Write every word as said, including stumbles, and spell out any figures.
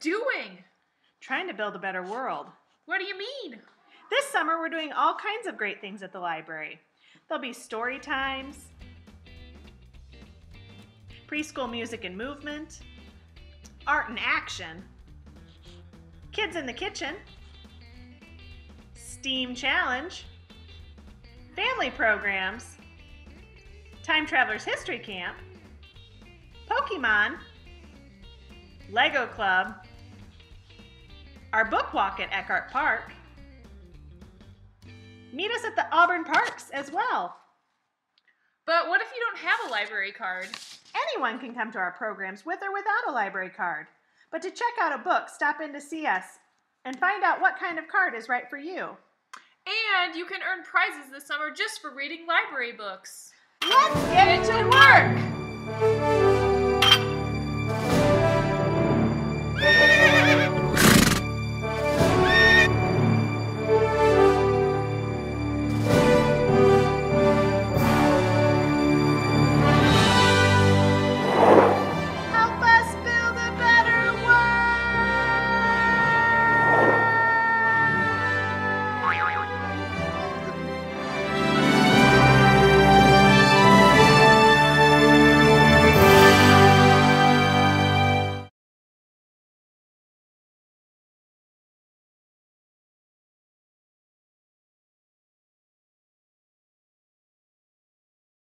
doing? Trying to build a better world. What do you mean? This summer, we're doing all kinds of great things at the library. There'll be story times, preschool music and movement, art and action, kids in the kitchen, STEAM challenge, family programs, Time Travelers History Camp, Pokemon, Lego Club, our book walk at Eckhart Park. Meet us at the Auburn Parks as well. But what if you don't have a library card? Anyone can come to our programs with or without a library card. But to check out a book, stop in to see us and find out what kind of card is right for you. And you can earn prizes this summer just for reading library books. Let's get to work!